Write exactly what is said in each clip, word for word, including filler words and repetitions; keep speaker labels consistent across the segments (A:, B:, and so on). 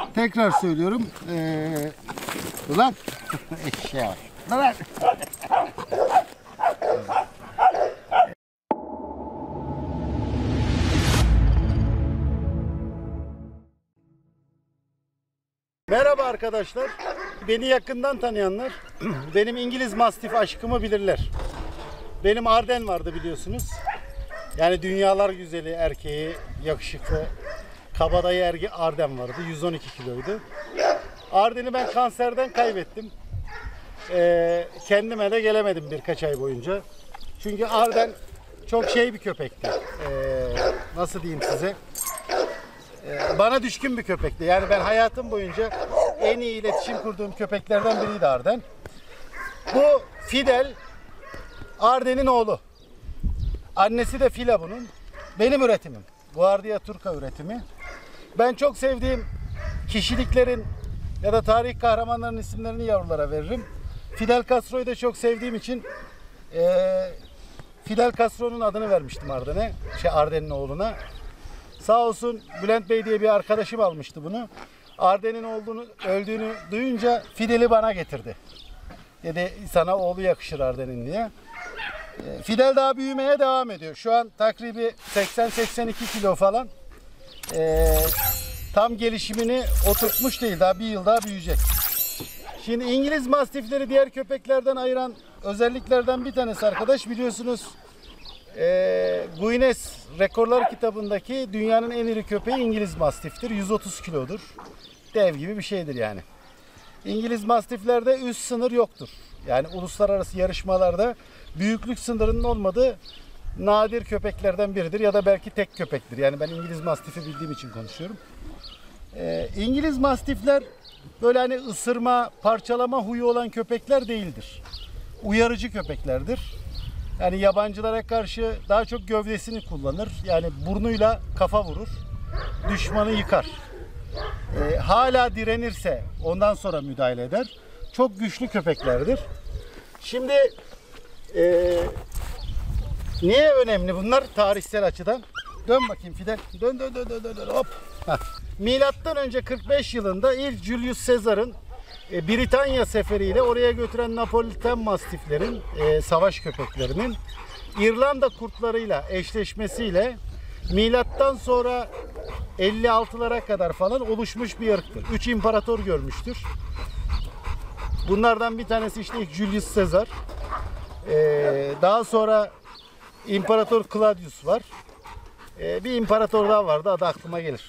A: Tekrar söylüyorum. Ee, ulan eşeğe var. Ulan. Merhaba arkadaşlar. Beni yakından tanıyanlar benim İngiliz Mastif aşkımı bilirler. Benim Arden vardı biliyorsunuz. Yani dünyalar güzeli erkeği, yakışıklı, kabadayı ergi Arden vardı. yüz on iki kiloydu. Arden'i ben kanserden kaybettim. Ee, kendime de gelemedim birkaç ay boyunca. Çünkü Arden çok şey bir köpekti. Ee, nasıl diyeyim size? Ee, bana düşkün bir köpekti. Yani ben hayatım boyunca en iyi iletişim kurduğum köpeklerden biriydi Arden. Bu Fidel, Arden'in oğlu. Annesi de Fila bunun. Benim üretimim. Guardia Turca üretimi. Ben çok sevdiğim kişiliklerin ya da tarih kahramanlarının isimlerini yavrulara veririm. Fidel Castro'yu da çok sevdiğim için e, Fidel Castro'nun adını vermiştim Arden'e. Şey Arden'in oğluna. Sağ olsun Bülent Bey diye bir arkadaşım almıştı bunu. Arden'in olduğunu, öldüğünü duyunca Fidel'i bana getirdi. Dedi sana oğlu yakışır Arden'in diye. Fidel daha büyümeye devam ediyor. Şu an takribi seksen seksen iki kilo falan. Ee, tam gelişimini oturtmuş değil. Daha bir yıl daha büyüyecek. Şimdi İngiliz Mastifleri diğer köpeklerden ayıran özelliklerden bir tanesi arkadaş biliyorsunuz. E, Guinness Rekorlar kitabındaki dünyanın en iri köpeği İngiliz Mastif'tir. yüz otuz kilodur. Dev gibi bir şeydir yani. İngiliz Mastiflerde üst sınır yoktur. Yani uluslararası yarışmalarda büyüklük sınırının olmadığı nadir köpeklerden biridir ya da belki tek köpektir. Yani ben İngiliz Mastif'i bildiğim için konuşuyorum. Ee, İngiliz Mastifler böyle hani ısırma, parçalama huyu olan köpekler değildir. Uyarıcı köpeklerdir. Yani yabancılara karşı daha çok gövdesini kullanır. Yani burnuyla kafa vurur. Düşmanı yıkar. Ee, hala direnirse ondan sonra müdahale eder. Çok güçlü köpeklerdir. Şimdi e, niye önemli bunlar tarihsel açıdan? Dön bakayım Fidel. Dön dön dön dön dön. Hop. Heh. Milattan önce kırk beş yılında ilk Julius Caesar'ın e, Britanya seferiyle oraya götüren Napoliten Mastiflerin, e, savaş köpeklerinin İrlanda kurtlarıyla eşleşmesiyle milattan sonra elli altılara kadar falan oluşmuş bir ırktır. Üç imparator görmüştür. Bunlardan bir tanesi işte ilk Julius Caesar. Ee, daha sonra İmparator Claudius var. Ee, bir imparator daha vardı. Adı aklıma gelir.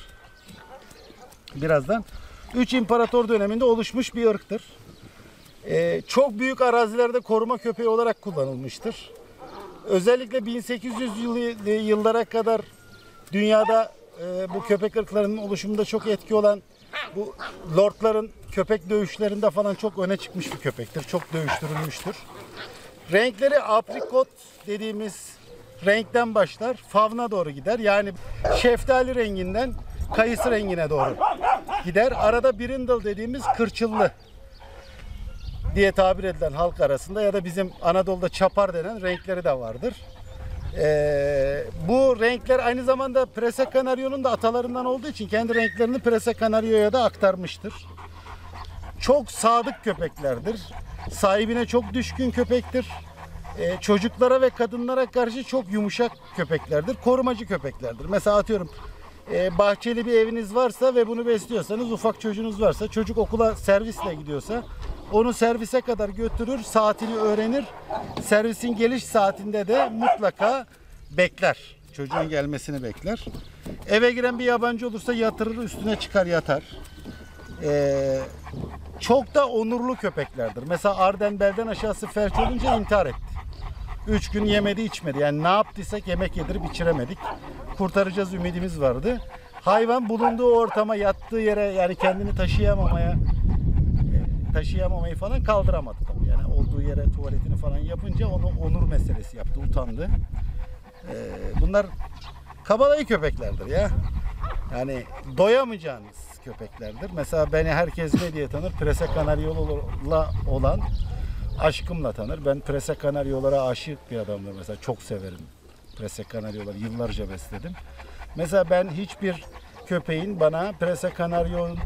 A: Birazdan. Üç imparator döneminde oluşmuş bir ırktır. Ee, çok büyük arazilerde koruma köpeği olarak kullanılmıştır. Özellikle bin sekiz yüz yıllara kadar dünyada e, bu köpek ırklarının oluşumunda çok etki olan bu lordların köpek dövüşlerinde falan çok öne çıkmış bir köpektir. Çok dövüştürülmüştür. Renkleri aprikot dediğimiz renkten başlar. Favna doğru gider. Yani şeftali renginden kayısı rengine doğru gider. Arada brindle dediğimiz kırçıllı diye tabir edilen halk arasında ya da bizim Anadolu'da çapar denen renkleri de vardır. Ee, bu renkler aynı zamanda Prese Canario'nun da atalarından olduğu için kendi renklerini Prese Canario'ya da aktarmıştır. Çok sadık köpeklerdir. Sahibine çok düşkün köpektir. Ee, çocuklara ve kadınlara karşı çok yumuşak köpeklerdir. Korumacı köpeklerdir. Mesela atıyorum e, bahçeli bir eviniz varsa ve bunu besliyorsanız, ufak çocuğunuz varsa, çocuk okula servisle gidiyorsa onu servise kadar götürür, saatini öğrenir. Servisin geliş saatinde de mutlaka bekler. Çocuğun gelmesini bekler. Eve giren bir yabancı olursa yatırır, üstüne çıkar yatar. Ee, çok da onurlu köpeklerdir. Mesela Arden belden aşağısı felç olunca intihar etti. Üç gün yemedi içmedi. Yani ne yaptıysak yemek yedirip içiremedik. Kurtaracağız ümidimiz vardı. Hayvan bulunduğu ortama, yattığı yere yani kendini taşıyamamaya taşıyamamayı falan kaldıramadı tabii. Yani olduğu yere tuvaletini falan yapınca onu onur meselesi yaptı, utandı. Ee, bunlar kabadayı köpeklerdir ya. Yani doyamayacağınız köpeklerdir. Mesela beni herkes ne diye tanır? Prese Canario'la olan aşkımla tanır. Ben Prese Canario'lara aşık bir adamdır mesela. Çok severim Prese Canario'ları. Yıllarca besledim. Mesela ben hiçbir köpeğin bana Prese Canario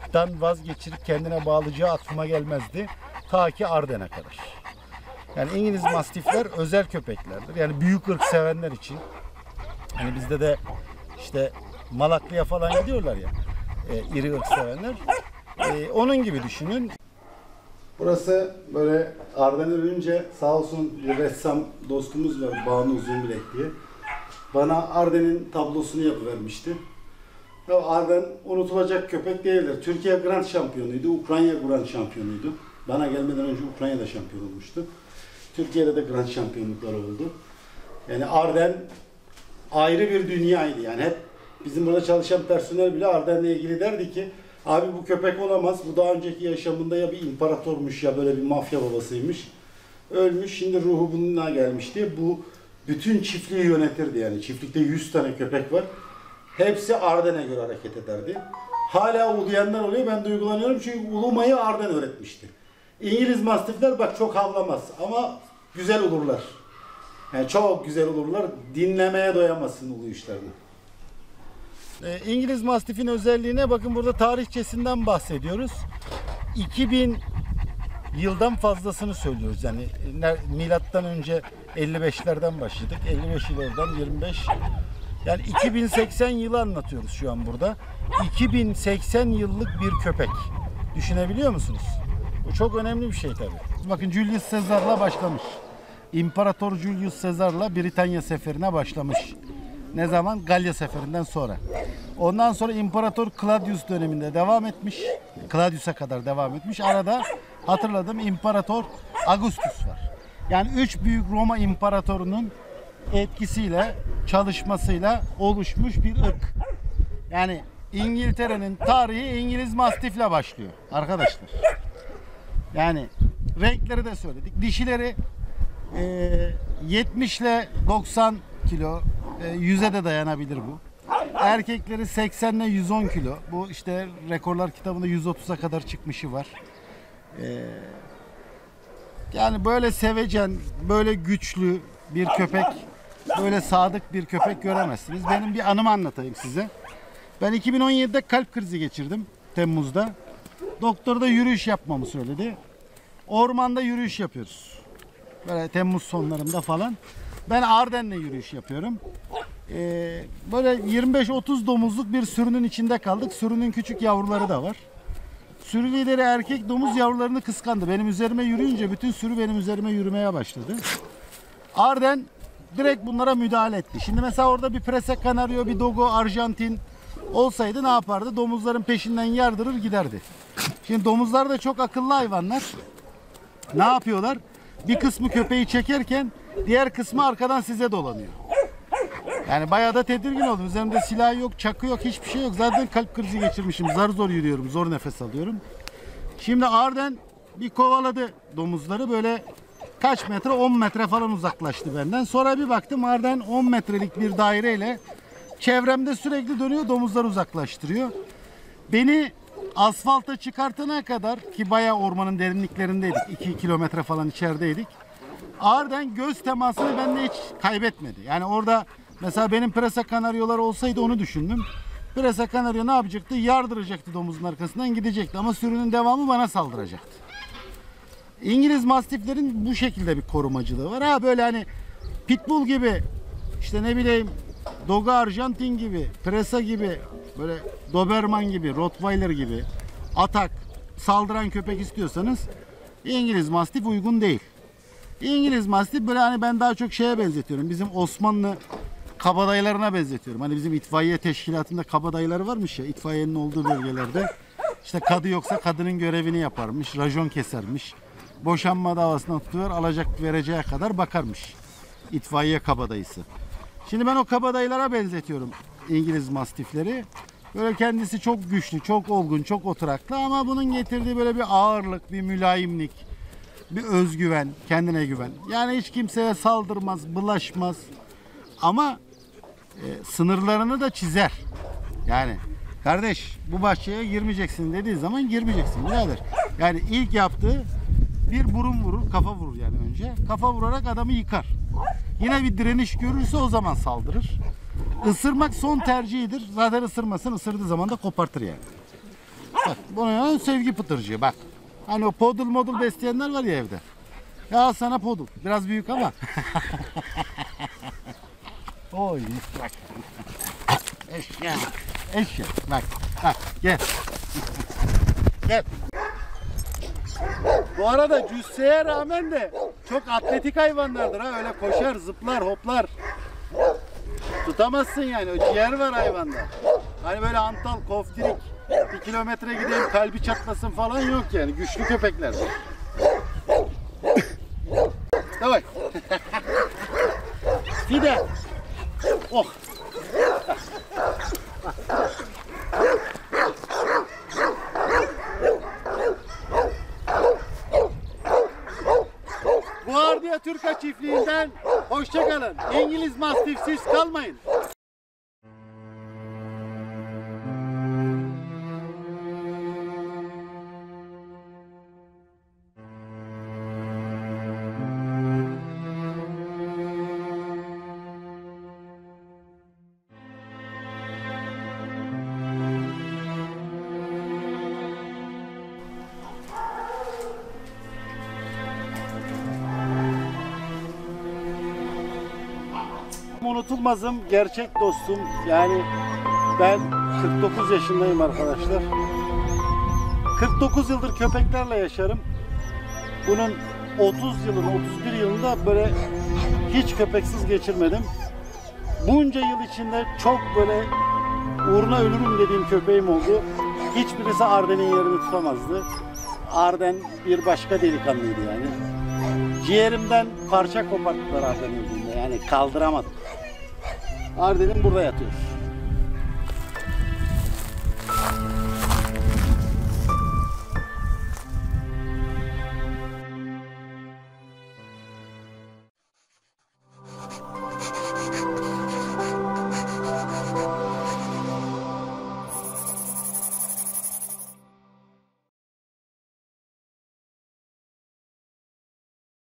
A: ırktan vazgeçirip kendine bağlayacağı aklıma gelmezdi. Ta ki Arden'e kadar. Yani İngiliz Mastifler özel köpeklerdir. Yani büyük ırk sevenler için. Hani bizde de işte Malaklı'ya falan gidiyorlar ya. E, iri ırk sevenler. E, onun gibi düşünün. Burası böyle Arden'e önce sağ olsun bir ressam dostumuz var, Banu Zümrek diye. Bana Arden'in tablosunu yapıvermişti. Ya Arden unutulacak köpek değildir. Türkiye Grand Şampiyonuydu, Ukrayna Grand Şampiyonuydu. Bana gelmeden önce Ukrayna'da şampiyon olmuştu. Türkiye'de de Grand Şampiyonluklar oldu. Yani Arden ayrı bir dünyaydı. Yani hep bizim burada çalışan personel bile Arden'le ilgili derdi ki abi bu köpek olamaz. Bu daha önceki yaşamında ya bir imparatormuş ya böyle bir mafya babasıymış. Ölmüş. Şimdi ruhu bununla gelmişti. Bu bütün çiftliği yönetirdi yani. Çiftlikte yüz tane köpek var. Hepsi Arden'e göre hareket ederdi. Hala uluyanlar oluyor. Ben duygulanıyorum çünkü ulumayı Arden öğretmişti. İngiliz Mastifler bak çok havlamaz ama güzel olurlar. Yani çok güzel olurlar. Dinlemeye doyamazsın uluyuşlarını. Ee, İngiliz Mastif'in özelliğine bakın, burada tarihçesinden bahsediyoruz. iki bin yıldan fazlasını söylüyoruz. Yani milattan önce elli beşlerden başladık. elli beş yıl oradan yirmi beş. Yani iki bin seksen yılı anlatıyoruz şu an burada. iki bin seksen yıllık bir köpek. Düşünebiliyor musunuz? Bu çok önemli bir şey tabii. Bakın Julius Caesar'la başlamış. İmparator Julius Caesar'la Britanya seferine başlamış. Ne zaman? Galya seferinden sonra. Ondan sonra İmparator Claudius döneminde devam etmiş. Claudius'a kadar devam etmiş. Arada hatırladım İmparator Augustus var. Yani üç büyük Roma imparatorunun etkisiyle, çalışmasıyla oluşmuş bir ırk. Yani İngiltere'nin tarihi İngiliz Mastif'le başlıyor arkadaşlar. Yani renkleri de söyledik. Dişileri e, yetmiş ile doksan kilo, e, yüze de dayanabilir bu. Erkekleri seksen ile yüz on kilo. Bu işte rekorlar kitabında yüz otuza kadar çıkmışı var. E, yani böyle sevecen, böyle güçlü bir köpek, böyle sadık bir köpek göremezsiniz. Benim bir anımı anlatayım size. Ben iki bin on yedide kalp krizi geçirdim Temmuz'da. Doktor da yürüyüş yapmamı söyledi. Ormanda yürüyüş yapıyoruz. Böyle Temmuz sonlarında falan. Ben Arden'le yürüyüş yapıyorum. Ee, böyle yirmi beş otuz domuzluk bir sürünün içinde kaldık. Sürünün küçük yavruları da var. Sürü lideri erkek domuz yavrularını kıskandı. Benim üzerime yürüyünce bütün sürü benim üzerime yürümeye başladı. Arden direkt bunlara müdahale etti. Şimdi mesela orada bir Prese Canario, bir Dogo Arjantin olsaydı ne yapardı? Domuzların peşinden yardırır giderdi. Şimdi domuzlar da çok akıllı hayvanlar. Ne yapıyorlar? Bir kısmı köpeği çekerken diğer kısmı arkadan size dolanıyor. Yani bayağı da tedirgin oldum. Üzerimde silah yok, çakı yok, hiçbir şey yok. Zaten kalp krizi geçirmişim. Zar zor yürüyorum, zor nefes alıyorum. Şimdi Arden bir kovaladı domuzları. Böyle kaç metre? on metre falan uzaklaştı benden. Sonra bir baktım Arden on metrelik bir daireyle çevremde sürekli dönüyor, domuzları uzaklaştırıyor. Beni asfalta çıkartana kadar, ki bayağı ormanın derinliklerindeydik, iki kilometre falan içerideydik. Arden göz temasını benimle hiç kaybetmedi. Yani orada mesela benim Prese Canario'lar olsaydı onu düşündüm. Prese Canario ne yapacaktı? Yardıracaktı domuzun arkasından, gidecekti ama sürünün devamı bana saldıracaktı. İngiliz Mastiflerin bu şekilde bir korumacılığı var. Ha böyle hani Pitbull gibi, işte ne bileyim Dogo Arjantin gibi, Presa gibi, böyle Doberman gibi, Rottweiler gibi atak, saldıran köpek istiyorsanız İngiliz Mastif uygun değil. İngiliz Mastif böyle hani ben daha çok şeye benzetiyorum. Bizim Osmanlı kabadayılarına benzetiyorum. Hani bizim itfaiye teşkilatında kabadayıları varmış ya, itfaiyenin olduğu bölgelerde. İşte kadı yoksa kadının görevini yaparmış, racon kesermiş. Boşanma davasına tutuyor, alacak vereceğe kadar bakarmış. İtfaiye kabadayısı. Şimdi ben o kabadayılara benzetiyorum İngiliz Mastifleri. Böyle kendisi çok güçlü, çok olgun, çok oturaklı ama bunun getirdiği böyle bir ağırlık, bir mülayimlik, bir özgüven, kendine güven. Yani hiç kimseye saldırmaz, bulaşmaz. Ama e, sınırlarını da çizer. Yani kardeş bu bahçeye girmeyeceksin dediği zaman girmeyeceksin birader. Yani ilk yaptığı bir burun vurur, kafa vurur yani önce. Kafa vurarak adamı yıkar. Yine bir direniş görürse o zaman saldırır. Isırmak son tercihidir. Zaten ısırmasın, ısırdığı zaman da kopartır yani. Bak, bunu sevgi pıtırcığı bak. Hani o podul modul besleyenler var ya evde. Ya al sana podul. Biraz büyük ama. Oy bak. Eşya. Eşya. Bak. Bak gel. Gel. Bu arada cüsseye rağmen de çok atletik hayvanlardır ha. Öyle koşar, zıplar, hoplar. Tutamazsın yani. O ciğer var hayvanda. Hani böyle antal, koftirik, bir kilometre gideyim kalbi çatlasın falan yok yani. Güçlü köpekler. Davay. Fide. Oh. Guardia Türka çiftliğinden hoşça kalın. İngiliz Mastifsiz kalmayın. Unutulmazım, gerçek dostum. Yani ben kırk dokuz yaşındayım arkadaşlar. kırk dokuz yıldır köpeklerle yaşarım. Bunun otuz yılını, otuz bir yılında böyle hiç köpeksiz geçirmedim. Bunca yıl içinde çok böyle uğruna ölürüm dediğim köpeğim oldu. Hiçbirisi Arden'in yerini tutamazdı. Arden bir başka delikanlıydı yani. Ciğerimden parça koparttılar Arden öldüğünde. Yani kaldıramadım. Arden'in burada yatıyor.